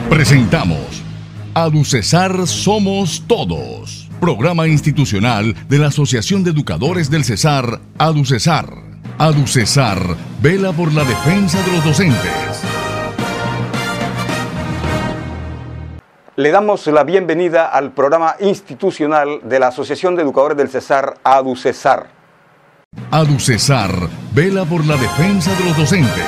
Presentamos ADUCESAR Somos Todos, programa institucional de la Asociación de Educadores del Cesar, ADUCESAR. ADUCESAR vela por la defensa de los docentes. Le damos la bienvenida al programa institucional de la Asociación de Educadores del Cesar, ADUCESAR. ADUCESAR vela por la defensa de los docentes.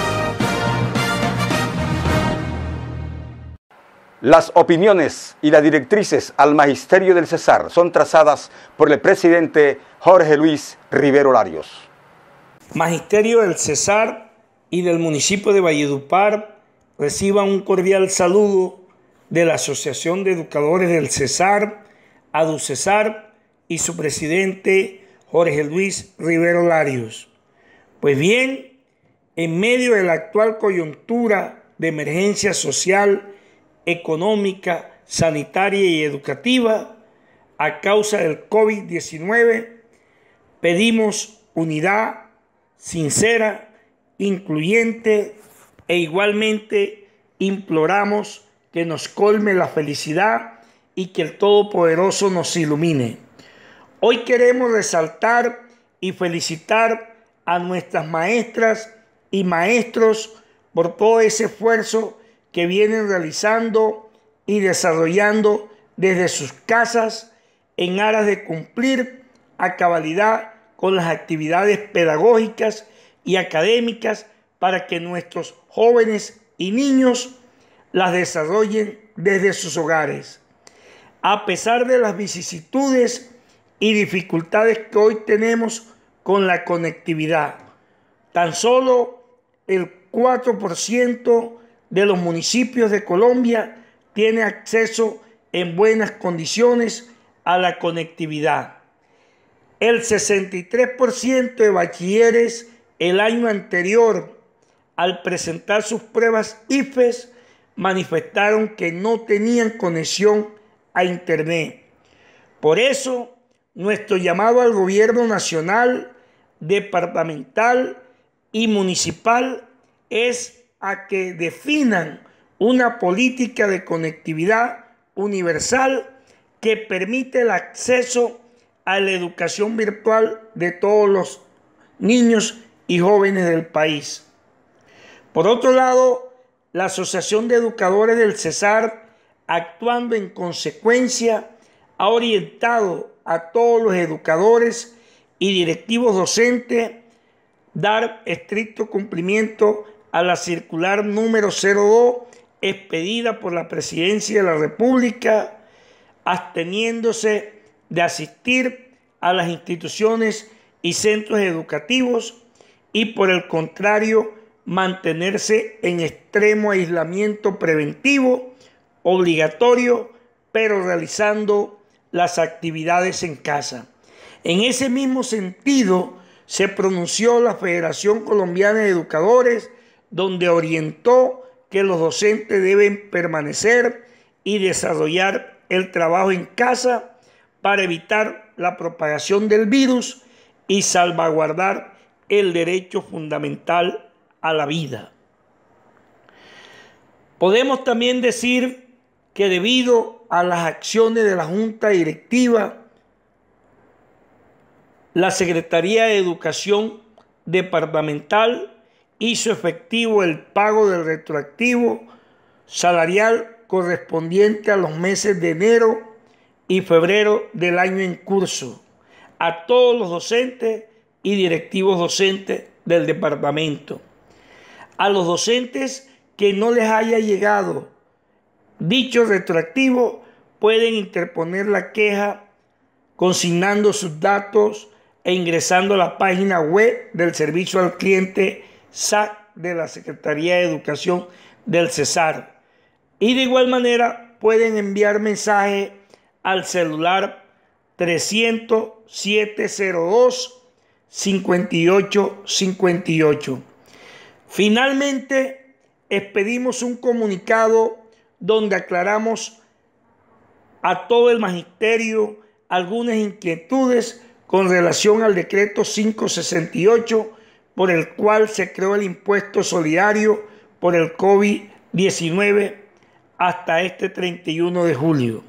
Las opiniones y las directrices al magisterio del Cesar son trazadas por el presidente Jorge Luis Rivero Larios. Magisterio del Cesar y del municipio de Valledupar reciban un cordial saludo de la Asociación de Educadores del Cesar, ADUCESAR, y su presidente Jorge Luis Rivero Larios. Pues bien, en medio de la actual coyuntura de emergencia social, económica, sanitaria y educativa a causa del COVID-19, pedimos unidad sincera, incluyente e igualmente imploramos que nos colme la felicidad y que el Todopoderoso nos ilumine. Hoy queremos resaltar y felicitar a nuestras maestras y maestros por todo ese esfuerzo que vienen realizando y desarrollando desde sus casas en aras de cumplir a cabalidad con las actividades pedagógicas y académicas para que nuestros jóvenes y niños las desarrollen desde sus hogares. A pesar de las vicisitudes y dificultades que hoy tenemos con la conectividad, tan solo el 4% de los municipios de Colombia tiene acceso en buenas condiciones a la conectividad. El 63% de bachilleres el año anterior, al presentar sus pruebas IFES, manifestaron que no tenían conexión a Internet. Por eso, nuestro llamado al gobierno nacional, departamental y municipal es a que definan una política de conectividad universal que permite el acceso a la educación virtual de todos los niños y jóvenes del país. Por otro lado, la Asociación de Educadores del Cesar, actuando en consecuencia, ha orientado a todos los educadores y directivos docentes dar estricto cumplimiento a la circular número 02 expedida por la Presidencia de la República, absteniéndose de asistir a las instituciones y centros educativos y, por el contrario, mantenerse en extremo aislamiento preventivo, obligatorio, pero realizando las actividades en casa. En ese mismo sentido, se pronunció la Federación Colombiana de Educadores, donde orientó que los docentes deben permanecer y desarrollar el trabajo en casa para evitar la propagación del virus y salvaguardar el derecho fundamental a la vida. Podemos también decir que debido a las acciones de la Junta Directiva, la Secretaría de Educación Departamental hizo efectivo el pago del retroactivo salarial correspondiente a los meses de enero y febrero del año en curso a todos los docentes y directivos docentes del departamento. A los docentes que no les haya llegado dicho retroactivo pueden interponer la queja consignando sus datos e ingresando a la página web del Servicio al Cliente SAC de la Secretaría de Educación del Cesar. Y de igual manera pueden enviar mensaje al celular 300-702-5858. Finalmente, expedimos un comunicado donde aclaramos a todo el magisterio algunas inquietudes con relación al decreto 568 por el cual se creó el impuesto solidario por el COVID-19 hasta este 31 de julio.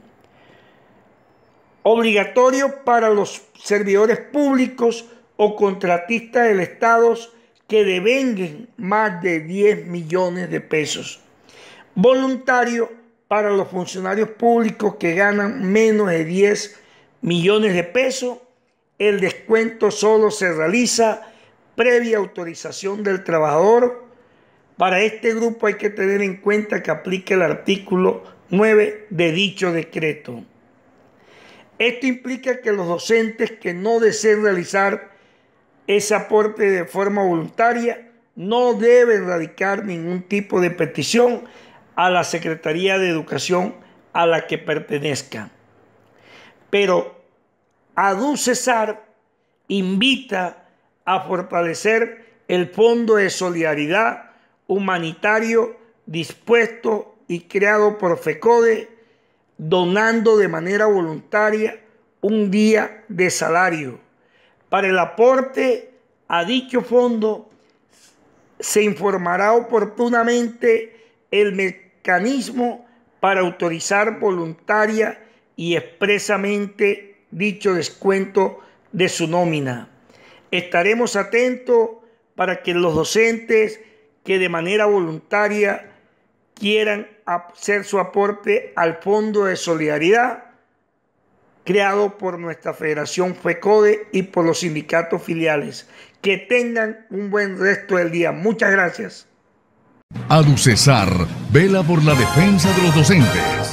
Obligatorio para los servidores públicos o contratistas del Estado que devenguen más de 10 millones de pesos. Voluntario para los funcionarios públicos que ganan menos de 10 millones de pesos. El descuento solo se realiza previa autorización del trabajador. Para este grupo hay que tener en cuenta que aplica el artículo 9 de dicho decreto. Esto implica que los docentes que no deseen realizar ese aporte de forma voluntaria no deben radicar ningún tipo de petición a la Secretaría de Educación a la que pertenezcan. Pero ADUCESAR invita a fortalecer el Fondo de Solidaridad Humanitario dispuesto y creado por FECODE, donando de manera voluntaria un día de salario. Para el aporte a dicho fondo se informará oportunamente el mecanismo para autorizar voluntaria y expresamente dicho descuento de su nómina. Estaremos atentos para que los docentes que de manera voluntaria quieran hacer su aporte al Fondo de Solidaridad creado por nuestra Federación FECODE y por los sindicatos filiales. Que tengan un buen resto del día. Muchas gracias. ADUCESAR vela por la defensa de los docentes.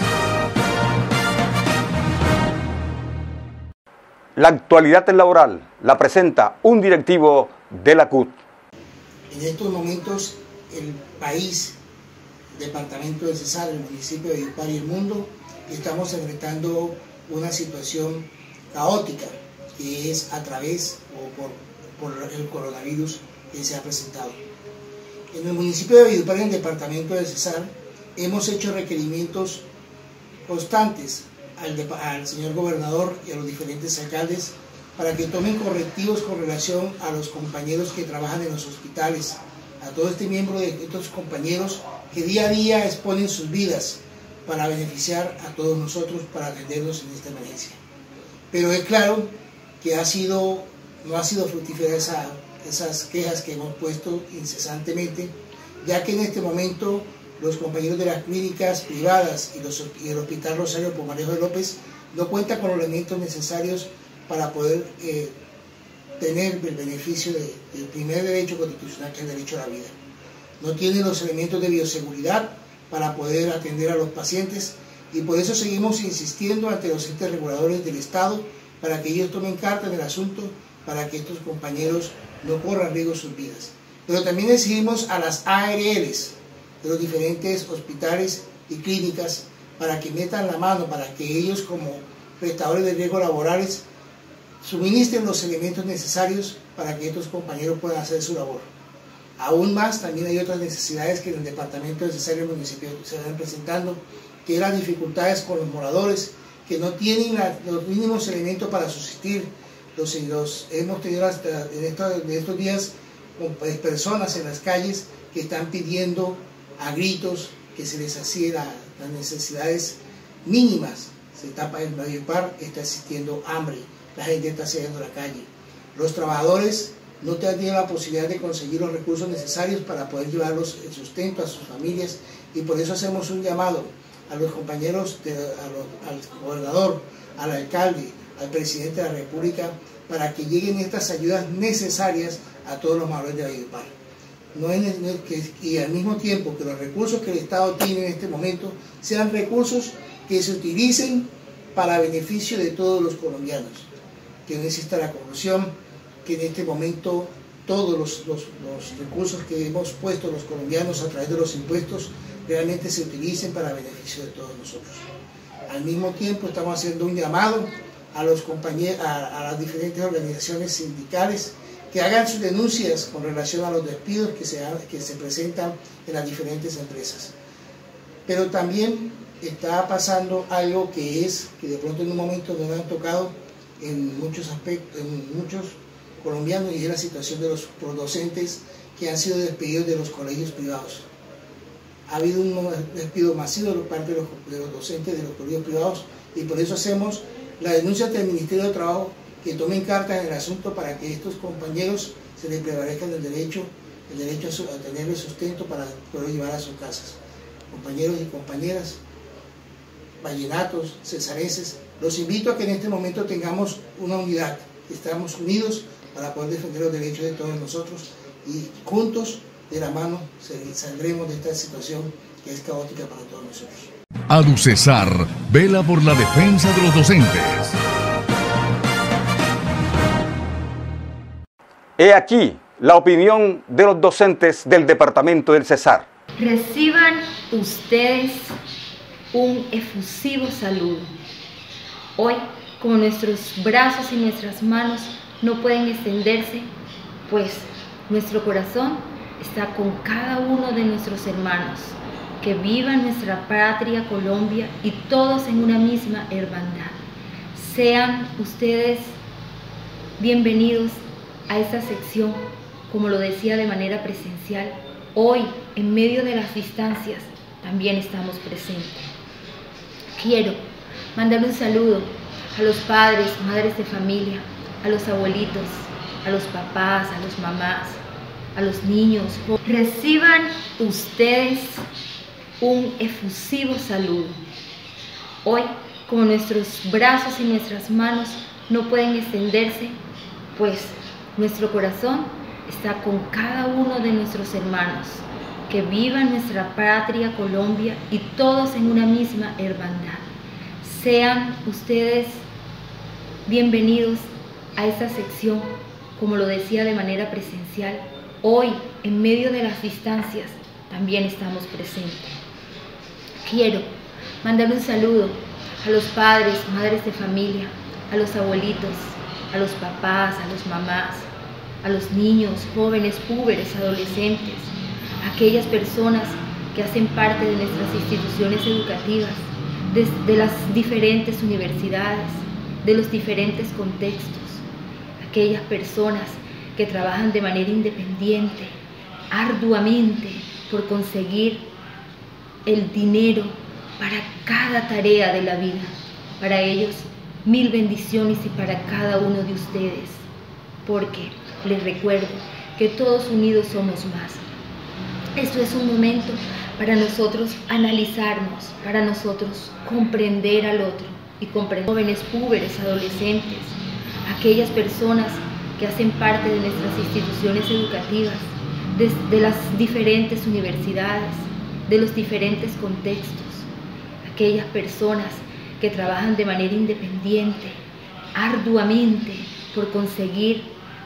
La actualidad laboral la presenta un directivo de la CUT. En estos momentos el país, el departamento del Cesar, el municipio de Valledupar y el mundo estamos enfrentando una situación caótica que es a través o por el coronavirus que se ha presentado. En el municipio de Valledupar y en el departamento del Cesar hemos hecho requerimientos constantes al señor gobernador y a los diferentes alcaldes para que tomen correctivos con relación a los compañeros que trabajan en los hospitales, a todo este miembro de estos compañeros que día a día exponen sus vidas para beneficiar a todos nosotros, para atendernos en esta emergencia. Pero es claro que no ha sido fructífera esas quejas que hemos puesto incesantemente, ya que en este momento los compañeros de las clínicas privadas y el Hospital Rosario Pomarejo de López no cuentan con los elementos necesarios para poder tener el beneficio del primer derecho constitucional, que es el derecho a la vida. No tienen los elementos de bioseguridad para poder atender a los pacientes y por eso seguimos insistiendo ante los entes reguladores del Estado para que ellos tomen carta en el asunto, para que estos compañeros no corran riesgo sus vidas. Pero también exigimos a las ARLs de los diferentes hospitales y clínicas para que metan la mano, para que ellos como prestadores de riesgos laborales suministren los elementos necesarios para que estos compañeros puedan hacer su labor. Aún más, también hay otras necesidades que en el departamento del Cesar y el municipio se van presentando, que eran dificultades con los moradores, que no tienen los mínimos elementos para subsistir. Hemos tenido hasta en estos días personas en las calles que están pidiendo a gritos que se les hacía las necesidades mínimas. Se tapa el Valledupar, está existiendo hambre, la gente está saliendo a la calle. Los trabajadores no tienen la posibilidad de conseguir los recursos necesarios para poder llevarlos el sustento a sus familias y por eso hacemos un llamado a los compañeros, al gobernador, al alcalde, al presidente de la República para que lleguen estas ayudas necesarias a todos los moradores de Valledupar. Y al mismo tiempo que los recursos que el Estado tiene en este momento sean recursos que se utilicen para beneficio de todos los colombianos, que no exista la corrupción, que en este momento todos los recursos que hemos puesto los colombianos a través de los impuestos realmente se utilicen para beneficio de todos nosotros. Al mismo tiempo estamos haciendo un llamado a los compañeros, a las diferentes organizaciones sindicales que hagan sus denuncias con relación a los despidos que se presentan en las diferentes empresas. Pero también está pasando algo que de pronto en un momento nos han tocado en muchos aspectos, en muchos colombianos, y es la situación de los docentes que han sido despedidos de los colegios privados. ha habido un despido masivo por parte de los docentes de los colegios privados, y por eso hacemos la denuncia ante el Ministerio de Trabajo, que tomen cartas en el asunto para que estos compañeros se les prevalezcan el derecho a tener el sustento para poder llevar a sus casas. Compañeros y compañeras, vallenatos, cesarenses, los invito a que en este momento tengamos una unidad, estamos unidos para poder defender los derechos de todos nosotros, y juntos, de la mano, saldremos de esta situación que es caótica para todos nosotros. ADUCESAR vela por la defensa de los docentes. He aquí la opinión de los docentes del departamento del Cesar. Reciban ustedes un efusivo saludo. Hoy, como nuestros brazos y nuestras manos no pueden extenderse, pues nuestro corazón está con cada uno de nuestros hermanos, que vivan nuestra patria Colombia y todos en una misma hermandad. Sean ustedes bienvenidos a esta sección, como lo decía, de manera presencial. Hoy, en medio de las distancias, también estamos presentes. Quiero mandar un saludo a los padres, madres de familia, a los abuelitos, a los papás, a los mamás, a los niños. Reciban ustedes un efusivo saludo. Hoy, como nuestros brazos y nuestras manos no pueden extenderse, pues nuestro corazón está con cada uno de nuestros hermanos, que vivan nuestra patria Colombia y todos en una misma hermandad. Sean ustedes bienvenidos a esta sección, como lo decía, de manera presencial. Hoy, en medio de las distancias, también estamos presentes. Quiero mandar un saludo a los padres, madres de familia, a los abuelitos, a los papás, a los mamás, a los niños, jóvenes, púberes, adolescentes, a aquellas personas que hacen parte de nuestras instituciones educativas, de las diferentes universidades, de los diferentes contextos, aquellas personas que trabajan de manera independiente, arduamente, por conseguir el dinero para cada tarea de la vida. Para ellos, mil bendiciones, y para cada uno de ustedes, porque les recuerdo que todos unidos somos más. Esto es un momento para nosotros analizarnos, para nosotros comprender al otro y comprender. Jóvenes, púberes, adolescentes, aquellas personas que hacen parte de nuestras instituciones educativas, de las diferentes universidades, de los diferentes contextos, aquellas personas que trabajan de manera independiente, arduamente, por conseguir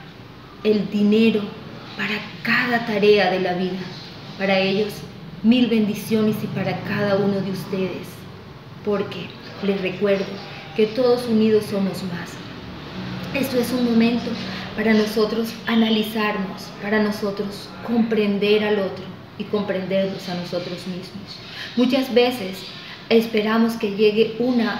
el dinero para cada tarea de la vida. Para ellos, mil bendiciones, y para cada uno de ustedes, porque les recuerdo que todos unidos somos más. Esto es un momento para nosotros analizarnos, para nosotros comprender al otro y comprendernos a nosotros mismos. Muchas veces esperamos que llegue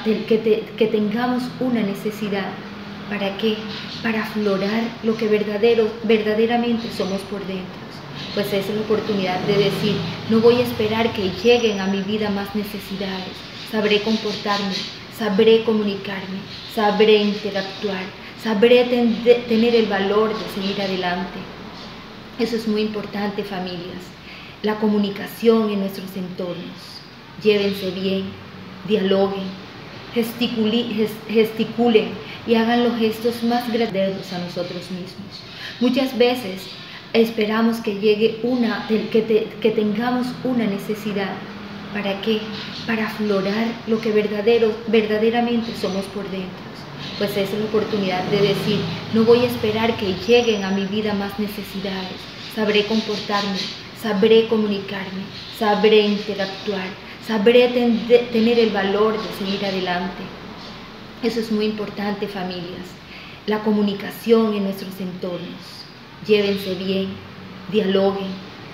que tengamos una necesidad. ¿Para qué? Para aflorar lo que verdaderamente somos por dentro. Pues esa es la oportunidad de decir: no voy a esperar que lleguen a mi vida más necesidades. Sabré comportarme, sabré comunicarme, sabré interactuar, sabré tener el valor de seguir adelante. Eso es muy importante, familias. La comunicación en nuestros entornos. Llévense bien, dialoguen, gesticulen y hagan los gestos más gratuitos a nosotros mismos. Muchas veces esperamos que llegue que tengamos una necesidad. ¿Para qué? Para aflorar lo que verdaderamente somos por dentro. Pues esa es la oportunidad de decir: no voy a esperar que lleguen a mi vida más necesidades. Sabré comportarme, sabré comunicarme, sabré interactuar, sabré tener el valor de seguir adelante. Eso es muy importante, familias. La comunicación en nuestros entornos. Llévense bien, dialoguen,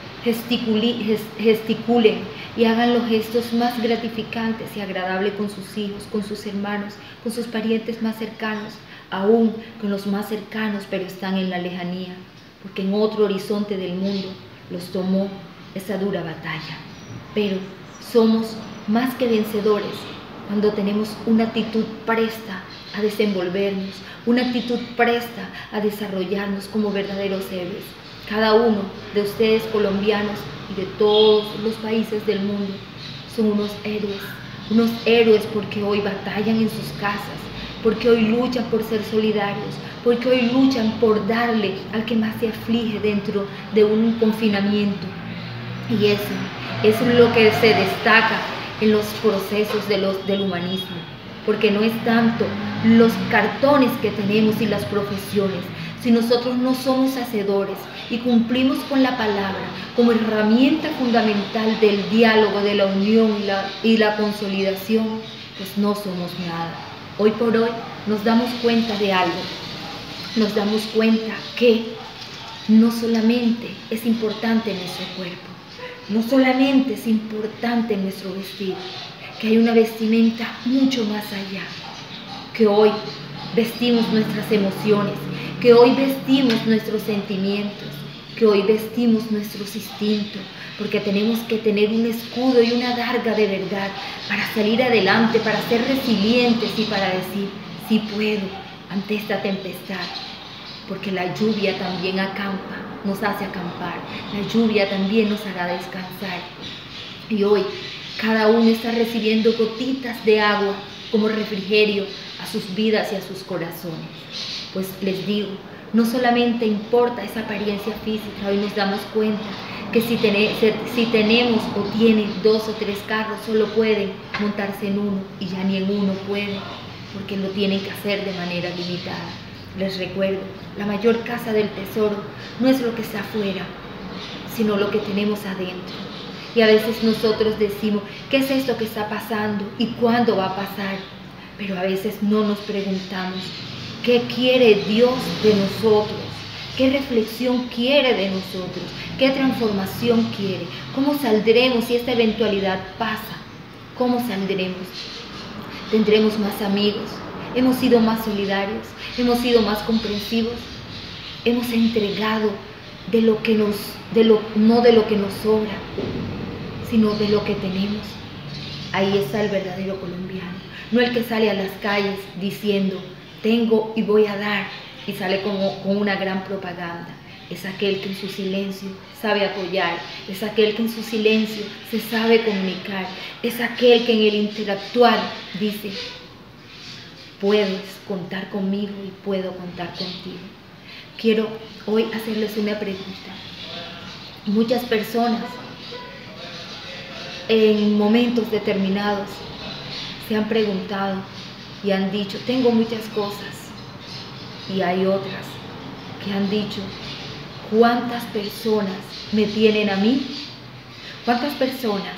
gesticulen y hagan los gestos más gratificantes y agradables con sus hijos, con sus hermanos, con sus parientes más cercanos, aún con los más cercanos, pero están en la lejanía, porque en otro horizonte del mundo los tomó esa dura batalla. pero somos más que vencedores cuando tenemos una actitud presta a desenvolvernos, una actitud presta a desarrollarnos como verdaderos héroes. Cada uno de ustedes colombianos y de todos los países del mundo son unos héroes porque hoy batallan en sus casas, porque hoy luchan por ser solidarios, porque hoy luchan por darle al que más se aflige dentro de un confinamiento. Y eso es lo que se destaca en los procesos del humanismo, porque no es tanto los cartones que tenemos y las profesiones. Si nosotros no somos hacedores y cumplimos con la palabra como herramienta fundamental del diálogo, de la unión y la consolidación, pues no somos nada. Hoy por hoy nos damos cuenta de algo. Nos damos cuenta que no solamente es importante nuestro cuerpo, no solamente es importante nuestro vestir, que hay una vestimenta mucho más allá, que hoy vestimos nuestras emociones, que hoy vestimos nuestros sentimientos, que hoy vestimos nuestros instintos, porque tenemos que tener un escudo y una adarga de verdad para salir adelante, para ser resilientes y para decir, sí puedo ante esta tempestad, porque la lluvia también acampa, nos hace acampar, la lluvia también nos hará descansar. Y hoy cada uno está recibiendo gotitas de agua como refrigerio a sus vidas y a sus corazones. Pues les digo, no solamente importa esa apariencia física, hoy nos damos cuenta que si tenemos o tienen 2 o 3 carros, solo pueden montarse en uno y ya ni en uno pueden, porque lo tienen que hacer de manera limitada. Les recuerdo, la mayor casa del tesoro no es lo que está afuera, sino lo que tenemos adentro. Y a veces nosotros decimos, ¿qué es esto que está pasando? ¿Y cuándo va a pasar? Pero a veces no nos preguntamos, ¿qué quiere Dios de nosotros? ¿Qué reflexión quiere de nosotros? ¿Qué transformación quiere? ¿Cómo saldremos si esta eventualidad pasa? ¿Cómo saldremos? ¿Tendremos más amigos? ¿Hemos sido más solidarios? ¿Hemos sido más comprensivos? ¿Hemos entregado no de lo que nos sobra, sino de lo que tenemos? Ahí está el verdadero colombiano, no el que sale a las calles diciendo, tengo y voy a dar, y sale con una gran propaganda. Es aquel que en su silencio sabe apoyar, es aquel que en su silencio se sabe comunicar, es aquel que en el interactuar dice, puedes contar conmigo y puedo contar contigo. Quiero hoy hacerles una pregunta. Muchas personas en momentos determinados se han preguntado y han dicho, tengo muchas cosas, y hay otras que han dicho, ¿cuántas personas me tienen a mí? ¿Cuántas personas,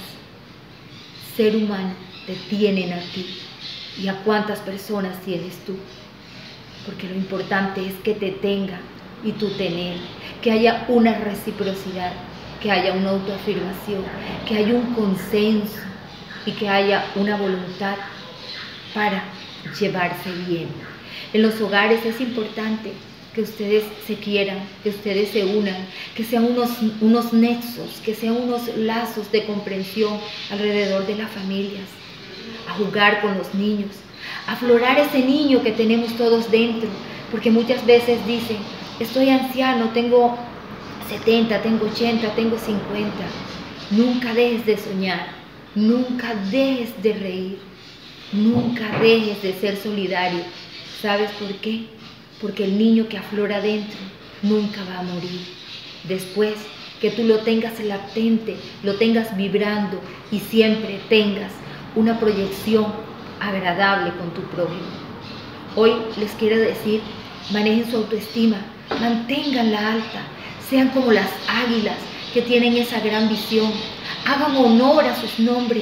ser humano, te tienen a ti? ¿Y a cuántas personas tienes tú? Porque lo importante es que te tengan y tú tener, que haya una reciprocidad, que haya una autoafirmación, que haya un consenso y que haya una voluntad para llevarse bien. En los hogares es importante que ustedes se quieran, que ustedes se unan, que sean unos nexos, que sean unos lazos de comprensión alrededor de las familias, a jugar con los niños, a aflorar ese niño que tenemos todos dentro, porque muchas veces dicen, estoy anciano, tengo 70, tengo 80, tengo 50. Nunca dejes de soñar, nunca dejes de reír, nunca dejes de ser solidario. ¿Sabes por qué? Porque el niño que aflora dentro nunca va a morir. Después que tú lo tengas latente, lo tengas vibrando y siempre tengas una proyección agradable con tu prójimo. Hoy les quiero decir, manejen su autoestima, manténganla alta, sean como las águilas que tienen esa gran visión, hagan honor a sus nombres.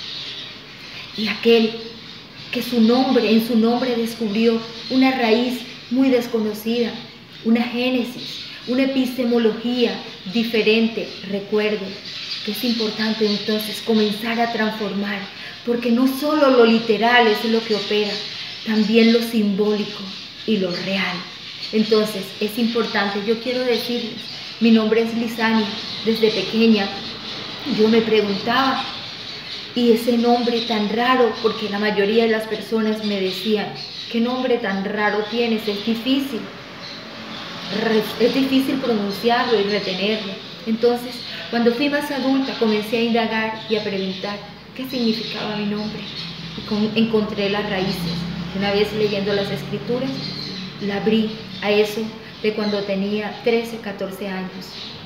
Y aquel que en su nombre descubrió una raíz muy desconocida, una génesis, una epistemología diferente. Recuerden que es importante entonces comenzar a transformar, porque no solo lo literal es lo que opera, también lo simbólico y lo real. Entonces es importante, yo quiero decirles, mi nombre es Lizania, desde pequeña Yo me preguntaba, ¿y ese nombre tan raro? Porque la mayoría de las personas me decían, ¿qué nombre tan raro tienes? Es difícil pronunciarlo y retenerlo. Entonces, cuando fui más adulta, comencé a indagar y a preguntar qué significaba mi nombre. Y encontré las raíces. Una vez leyendo las escrituras, la abrí a eso de cuando tenía 13, 14 años.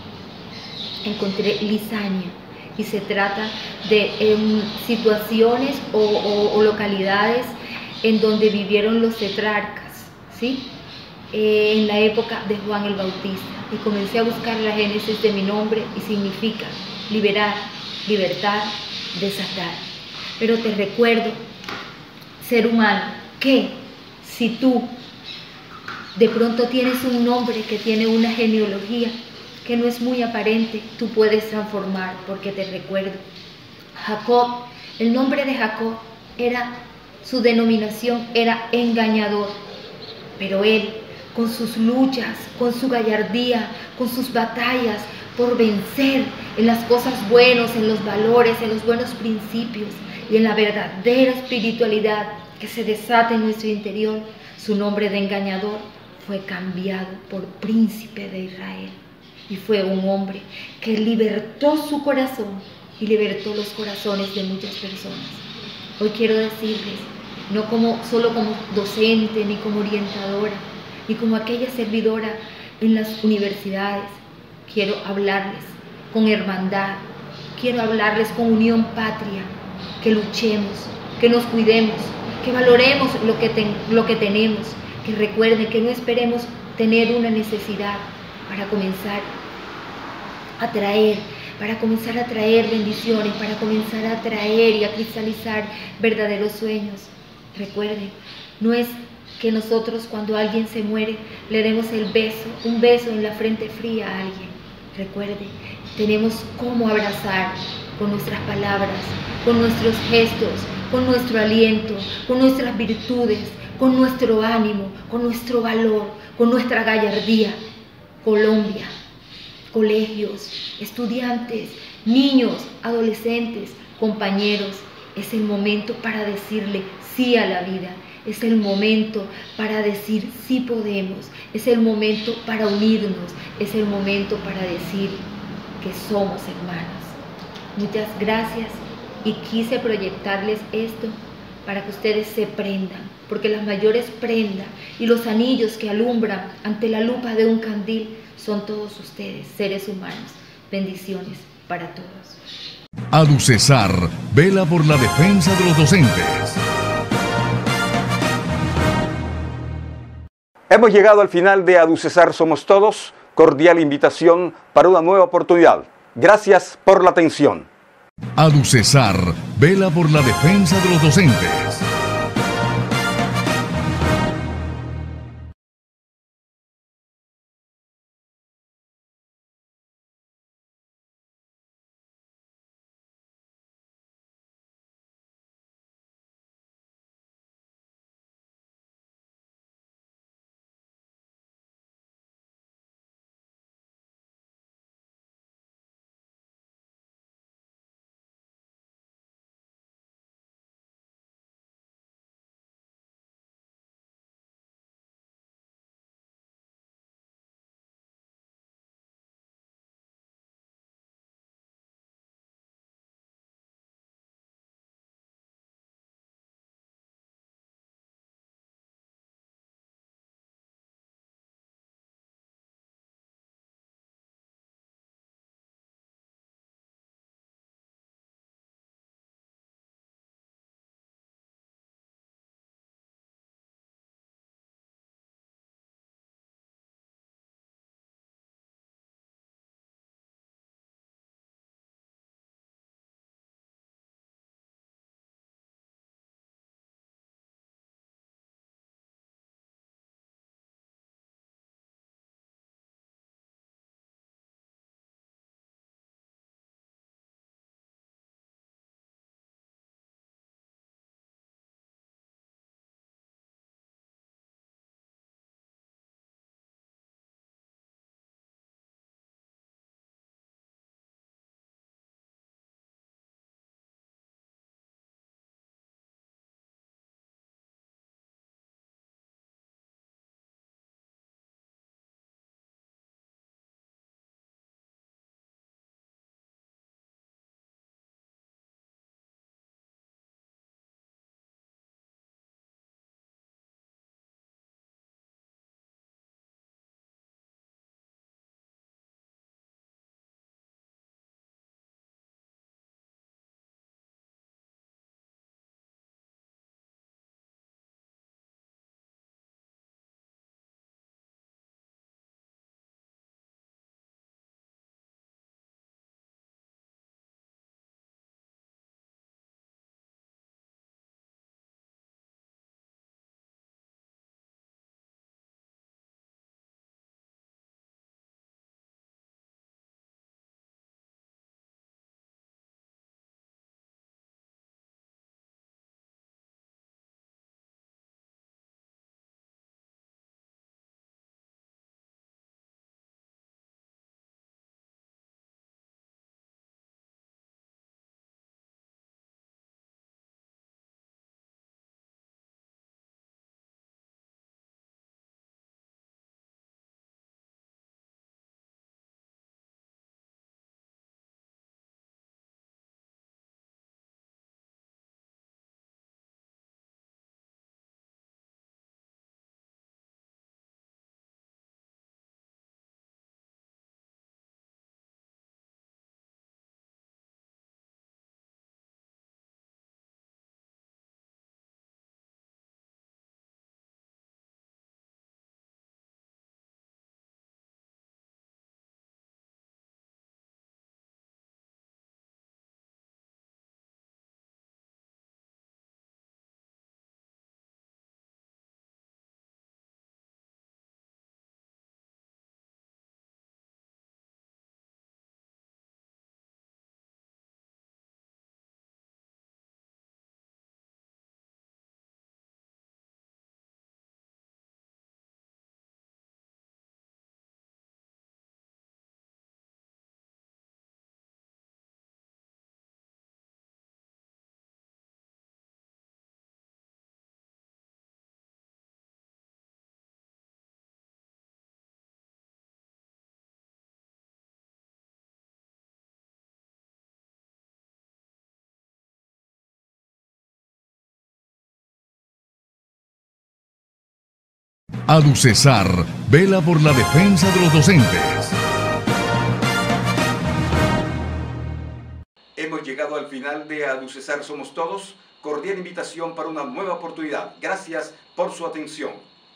Encontré Lisania y se trata de situaciones o localidades en donde vivieron los tetrarcas, ¿sí? En la época de Juan el Bautista. Y comencé a buscar la génesis de mi nombre y significa liberar, libertad, desatar. Pero te recuerdo, ser humano, que si tú de pronto tienes un nombre que tiene una genealogía que no es muy aparente, tú puedes transformar, porque te recuerdo, Jacob, el nombre de Jacob su denominación era engañador, pero él, con sus luchas, con su gallardía, con sus batallas por vencer en las cosas buenas, en los valores, en los buenos principios y en la verdadera espiritualidad que se desata en nuestro interior, su nombre de engañador fue cambiado por príncipe de Israel. Y fue un hombre que libertó su corazón y libertó los corazones de muchas personas. Hoy quiero decirles, no solo como docente, ni como orientadora, ni como aquella servidora en las universidades, quiero hablarles con hermandad, quiero hablarles con unión patria, que luchemos, que nos cuidemos, que valoremos lo que tenemos, que recuerden que no esperemos tener una necesidad para comenzar a traer bendiciones, para comenzar a traer y a cristalizar verdaderos sueños. Recuerden, no es que nosotros cuando alguien se muere le demos un beso en la frente fría a alguien. Recuerden, tenemos cómo abrazar con nuestras palabras, con nuestros gestos, con nuestro aliento, con nuestras virtudes, con nuestro ánimo, con nuestro valor, con nuestra gallardía. Colombia, colegios, estudiantes, niños, adolescentes, compañeros, es el momento para decirle sí a la vida, es el momento para decir sí podemos, es el momento para unirnos, es el momento para decir que somos hermanos. Muchas gracias y quise proyectarles esto para que ustedes se prendan, porque las mayores prendas y los anillos que alumbran ante la lupa de un candil son todos ustedes, seres humanos. Bendiciones para todos. ADUCESAR vela por la defensa de los docentes. Hemos llegado al final de ADUCESAR Somos Todos. Cordial invitación para una nueva oportunidad. Gracias por la atención. ADUCESAR vela por la defensa de los docentes. ADUCESAR vela por la defensa de los docentes. Hemos llegado al final de ADUCESAR Somos Todos. Cordial invitación para una nueva oportunidad. Gracias por su atención.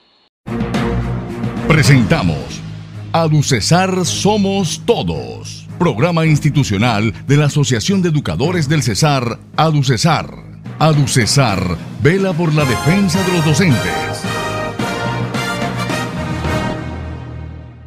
Presentamos ADUCESAR Somos Todos, programa institucional de la Asociación de Educadores del Cesar, ADUCESAR. ADUCESAR vela por la defensa de los docentes.